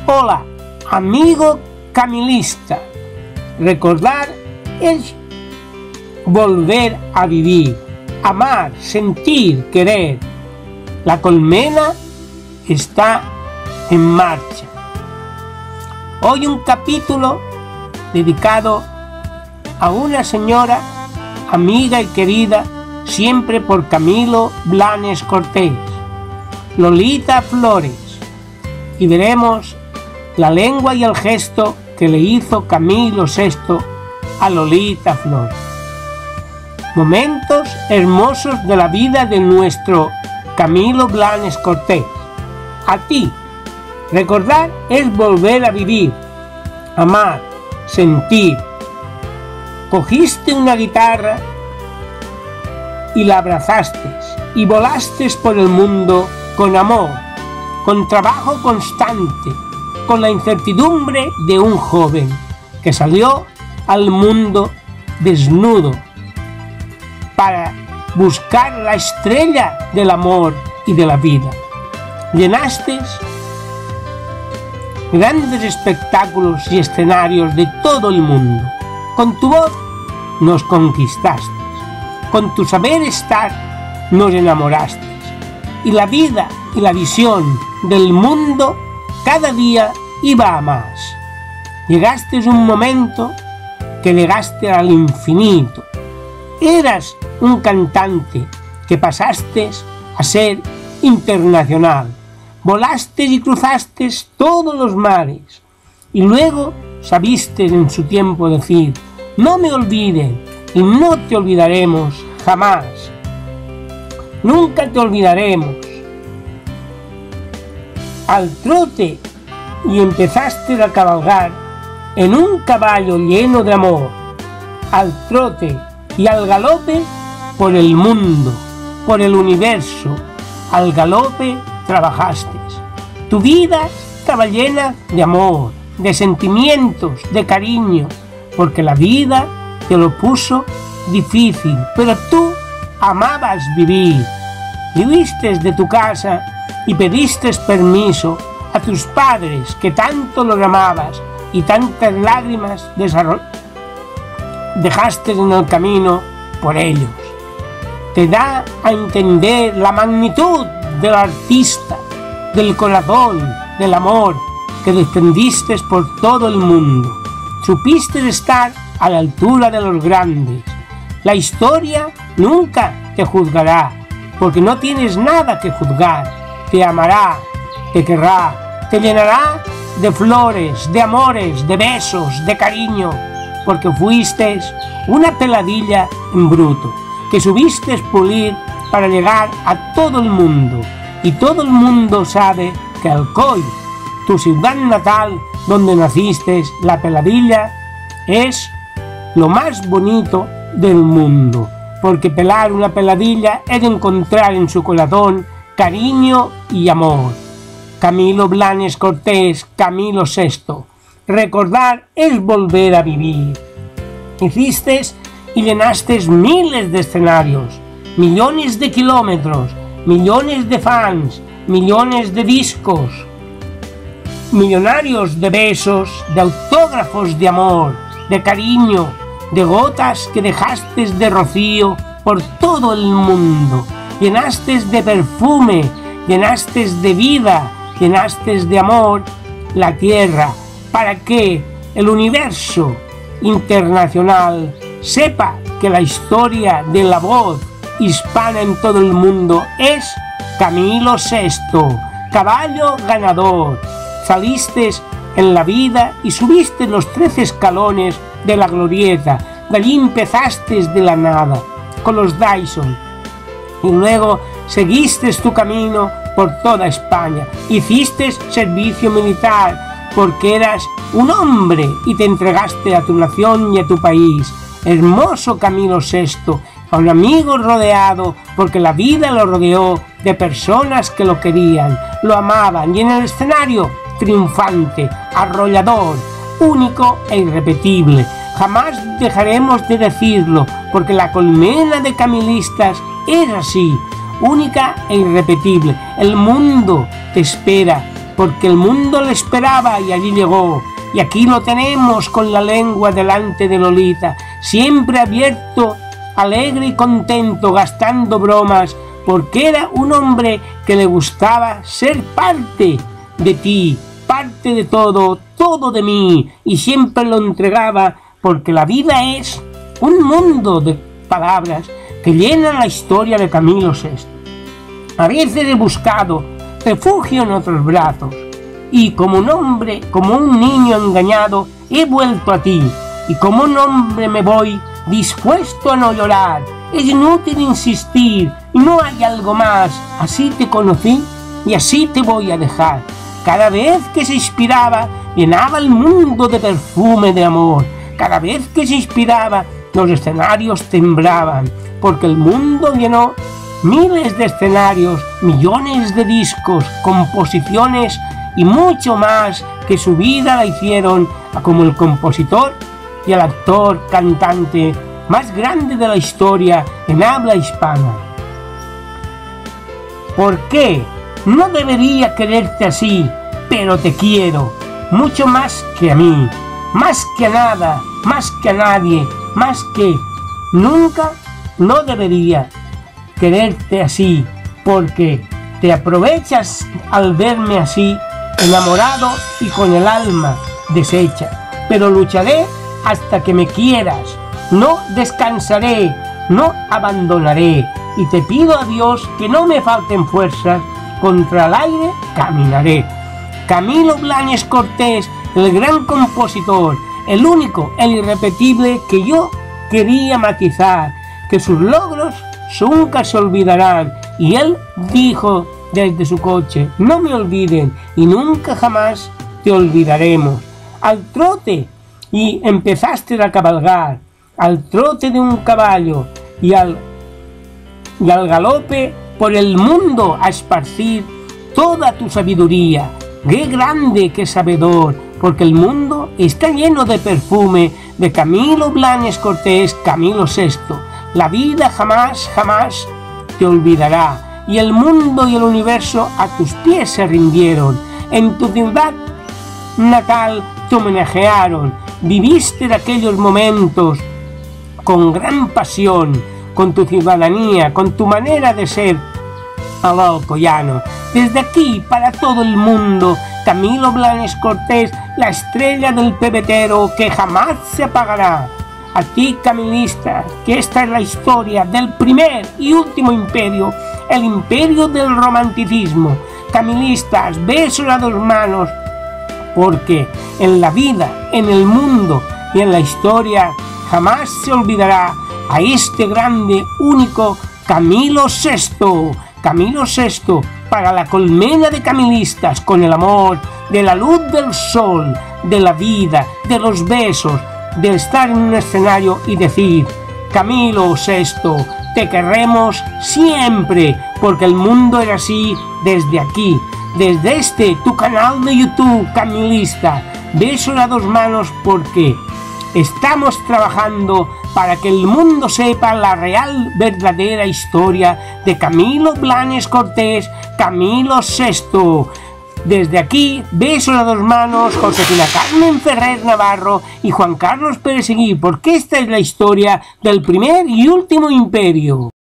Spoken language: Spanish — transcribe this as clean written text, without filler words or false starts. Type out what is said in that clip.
Hola, amigo camilista. Recordar es volver a vivir, amar, sentir, querer. La colmena está en marcha. Hoy un capítulo dedicado a una señora, amiga y querida siempre por Camilo Blanes Cortés, Lolita Flores, y veremos la lengua y el gesto que le hizo Camilo VI a Lolita Flores. Momentos hermosos de la vida de nuestro Camilo Blanes Cortés. A ti, recordar es volver a vivir, amar, sentir. Cogiste una guitarra y la abrazaste y volaste por el mundo con amor, con trabajo constante, con la incertidumbre de un joven que salió al mundo desnudo para buscar la estrella del amor y de la vida. Llenaste grandes espectáculos y escenarios de todo el mundo. Con tu voz nos conquistaste, con tu saber estar nos enamoraste, y la vida y la visión del mundo cada día iba a más. Llegaste a un momento que llegaste al infinito. Eras un cantante que pasaste a ser internacional. Volaste y cruzaste todos los mares. Y luego sabiste en su tiempo decir: no me olviden y no te olvidaremos jamás. Nunca te olvidaremos. Al trote y empezaste a cabalgar en un caballo lleno de amor. Al trote y al galope por el mundo, por el universo. Al galope trabajaste. Tu vida estaba llena de amor, de sentimientos, de cariño, porque la vida te lo puso difícil, pero tú amabas vivir. Viviste de tu casa y pediste permiso a tus padres que tanto los amabas y tantas lágrimas dejaste en el camino por ellos. Te da a entender la magnitud del artista, del corazón, del amor que defendiste por todo el mundo. Supiste estar a la altura de los grandes. La historia nunca te juzgará, porque no tienes nada que juzgar. Te amará, te querrá, te llenará de flores, de amores, de besos, de cariño, porque fuiste una peladilla en bruto, que subiste pulir para llegar a todo el mundo. Y todo el mundo sabe que Alcoy, tu ciudad natal donde naciste, la peladilla, es lo más bonito del mundo, porque pelar una peladilla es encontrar en su corazón cariño y amor. Camilo Blanes Cortés, Camilo VI. Recordar es volver a vivir. Hiciste y llenaste miles de escenarios, millones de kilómetros, millones de fans, millones de discos, millonarios de besos, de autógrafos de amor, de cariño, de gotas que dejaste de rocío por todo el mundo. Llenaste de perfume, llenaste de vida, llenaste de amor la tierra, para que el universo internacional sepa que la historia de la voz hispana en todo el mundo es Camilo VI, caballo ganador. Saliste en la vida y subiste los 13 escalones de la glorieta. De allí empezaste de la nada con los Dyson y luego seguiste tu camino por toda España. Hiciste servicio militar porque eras un hombre y te entregaste a tu nación y a tu país. Hermoso Camilo VI, a un amigo rodeado porque la vida lo rodeó de personas que lo querían, lo amaban, y en el escenario triunfante, arrollador, único e irrepetible. Jamás dejaremos de decirlo, porque la colmena de camilistas es así, única e irrepetible. El mundo te espera porque el mundo le esperaba y allí llegó. Y aquí lo tenemos con la lengua delante de Lolita, siempre abierto, alegre y contento, gastando bromas, porque era un hombre que le gustaba ser parte de ti, parte de todo, todo de mí, y siempre lo entregaba, porque la vida es un mundo de palabras que llenan la historia de Camilo VI. A veces he buscado refugio en otros brazos, y como un hombre, como un niño engañado, he vuelto a ti, y como un hombre me voy, dispuesto a no llorar. Es inútil insistir, y no hay algo más. Así te conocí, y así te voy a dejar. Cada vez que se inspiraba, llenaba el mundo de perfume de amor. Cada vez que se inspiraba, los escenarios temblaban, porque el mundo llenó miles de escenarios, millones de discos, composiciones y mucho más que su vida la hicieron como el compositor y el actor cantante más grande de la historia en habla hispana. ¿Por qué? No debería quererte así, pero te quiero, mucho más que a mí, más que a nada, más que a nadie, más que nunca. No debería quererte así, porque te aprovechas al verme así, enamorado y con el alma deshecha. Pero lucharé hasta que me quieras, no descansaré, no abandonaré, y te pido a Dios que no me falten fuerzas, contra el aire caminaré. Camilo Blanes Cortés, el gran compositor, el único, el irrepetible, que yo quería matizar, que sus logros nunca se olvidarán. Y él dijo desde su coche: no me olviden y nunca jamás te olvidaremos. Al trote, y empezaste a cabalgar, al trote de un caballo y al galope por el mundo a esparcir toda tu sabiduría. ¡Qué grande, qué sabedor! Porque el mundo está lleno de perfume de Camilo Blanes Cortés, Camilo VI. La vida jamás, jamás te olvidará, y el mundo y el universo a tus pies se rindieron. En tu ciudad natal te homenajearon, viviste de aquellos momentos con gran pasión, con tu ciudadanía, con tu manera de ser alcoyano. Desde aquí, para todo el mundo, Camilo Blanes Cortés, la estrella del pebetero que jamás se apagará. A ti, camilista, que esta es la historia del primer y último imperio, el imperio del romanticismo. Camilistas, besos a dos manos, porque en la vida, en el mundo y en la historia jamás se olvidará a este grande, único Camilo VI. Camilo VI, para la colmena de camilistas, con el amor, de la luz del sol, de la vida, de los besos, de estar en un escenario y decir: Camilo VI, te querremos siempre, porque el mundo era así desde aquí, desde este, tu canal de YouTube, camilista. Besos a dos manos, porque estamos trabajando para que el mundo sepa la real, verdadera historia de Camilo Blanes Cortés, Camilo VI. Desde aquí, besos a dos manos, Josefina Carmen Ferrer Navarro y Juan Carlos Pérez Seguí, porque esta es la historia del primer y último imperio.